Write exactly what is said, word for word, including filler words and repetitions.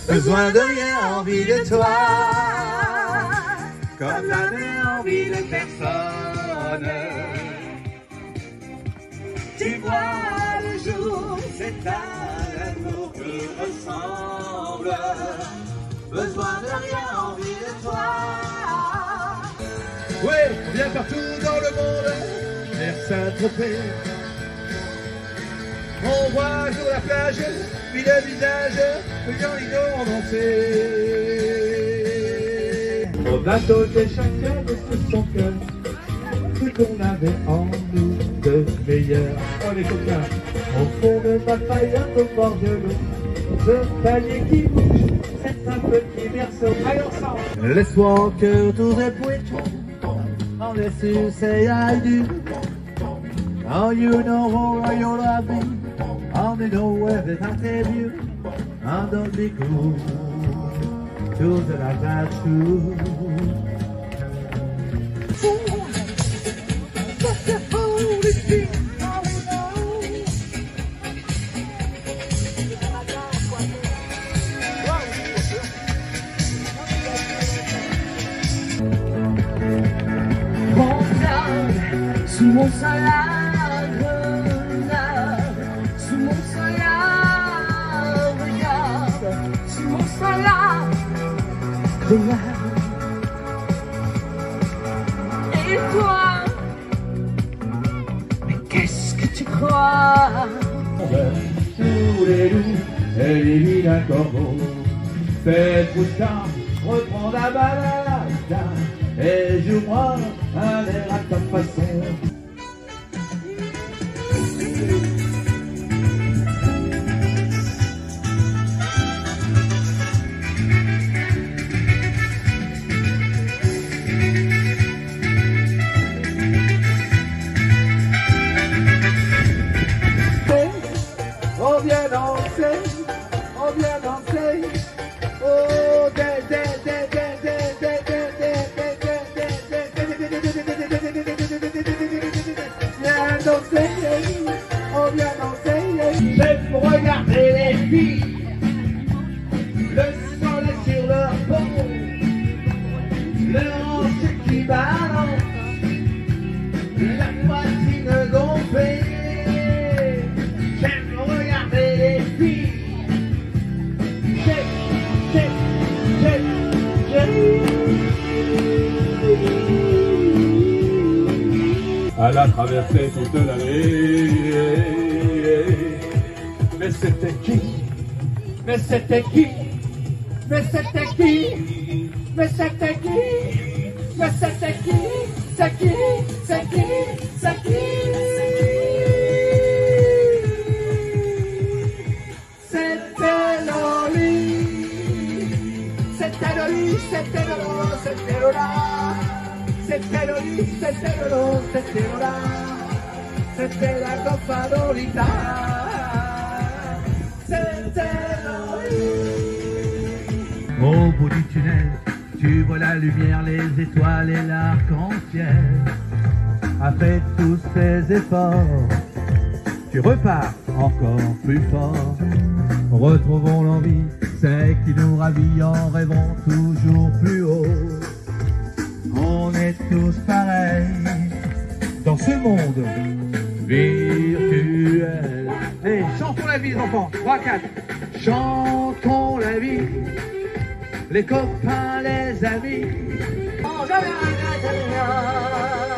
Besoin de rien, envie de toi, comme j'avais envie de personne. Tu vois le jour, c'est à l'amour qui ressemble. Besoin de rien, envie de toi. Ouais, bien partout dans le monde, vers Saint-Tropez. On voit sur la plage, puis le visage, les gens y ont dansé. Au bateau de chacun de son cœur, ce qu'on avait en nous de meilleur. Oh les copains, au fond de ma paille, au bord de l'eau, ce palier qui bouge, c'est un petit berceau. Allez ensemble. Let's walk to the bridge, on the to say I do. Oh, you know where you're loving. Only know where that I tell you, and don't be cool, do that I got to. Sous mon soleil, sous mon soleil, regarde, sous mon soleil, regarde. Et toi, mais qu'est-ce que tu crois? Tous les loups et les vilains corbeaux, faites-vous ça, reprends la balade et joue-moi un air à ta façon. On vient danser, on vient danser, oh dé dé dé dé dé dé viens danser, on vient danser. J'aime regarder les filles, le soleil sur leur peau, le hanche qui balance, la poitrine gonflée. Elle a traversé toute la nuit. Mais c'était qui? Mais c'était qui? Mais c'était qui? Mais c'était qui? Mais c'était qui? C'est qui? C'est qui? C'est qui? C'était Loli. C'était Loli, c'était Lolo, c'était Lola. C'était Loli, c'était Lolo, c'était Lola. C'était la Copa Lolita. C'était Loli. Au bout du tunnel, tu vois la lumière, les étoiles et l'arc-en-ciel. Après tous ces efforts, tu repars encore plus fort. Retrouvons l'envie, c'est qui nous ravit en rêvant toujours plus haut. On est tous pareils dans ce monde virtuel. Et chantons la vie les enfants, trois, quatre. Chantons la vie, les copains, les amis. Oh,